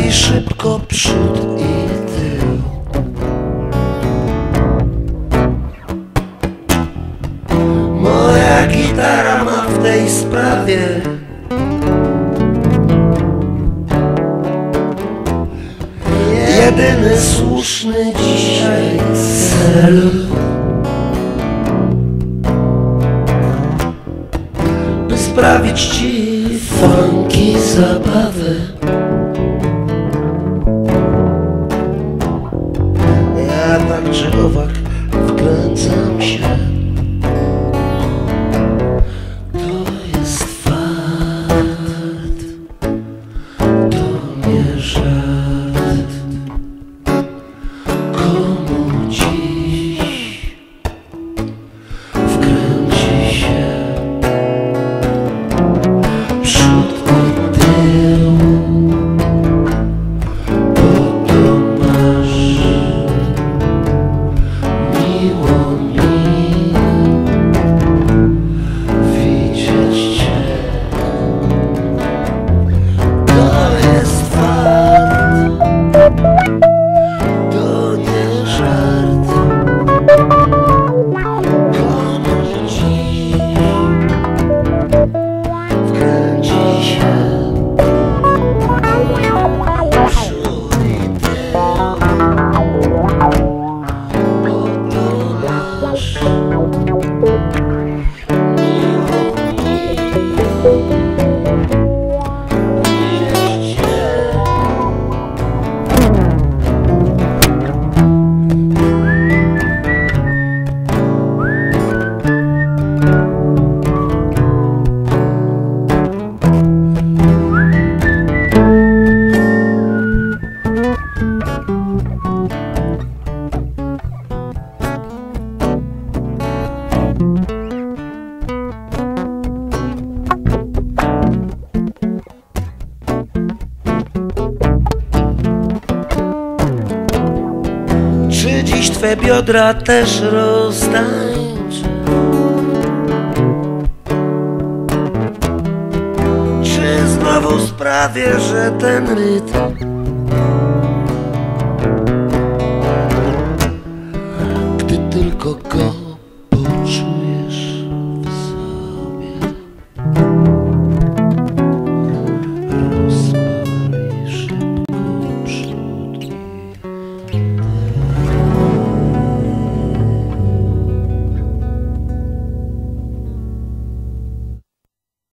i szybko przód i tył. Moja gitara ma w tej sprawie jedyny słuszny dzisiaj cel, by sprawić ci funky zabawy. Ja tak czy owak wkręcam się. To jest fakt, to nie żart. Komu dziś wkręci się przód i tył, bo to masz miło mi widzieć cię. To jest fakt, to nie żart. Komu dziś wkręci się przód i tył, bo to masz miło mi widzieć cię. Czy dziś twe biodra też roztańczę? Czy znowu sprawię, że ten rytm gdy tylko go